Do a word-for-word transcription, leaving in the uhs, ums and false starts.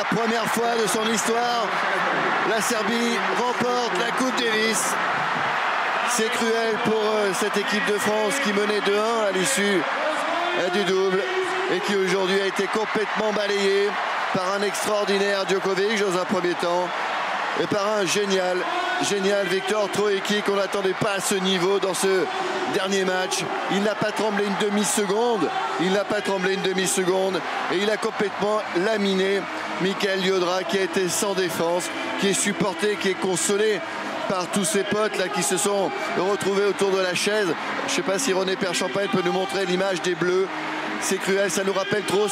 la première fois de son histoire, la Serbie remporte la Coupe Davis. C'est cruel pour euh, cette équipe de France qui menait deux un à l'issue euh, du double et qui aujourd'hui a été complètement balayée par un extraordinaire Djokovic dans un premier temps et par un génial, génial Viktor Troicki qu'on n'attendait pas à ce niveau dans ce dernier match. Il n'a pas tremblé une demi-seconde, il n'a pas tremblé une demi-seconde et il a complètement laminé Mikael Llodra qui a été sans défense, qui est supporté, qui est consolé par tous ses potes là qui se sont retrouvés autour de la chaise. Je ne sais pas si René Père Champagne peut nous montrer l'image des Bleus. C'est cruel, ça nous rappelle trop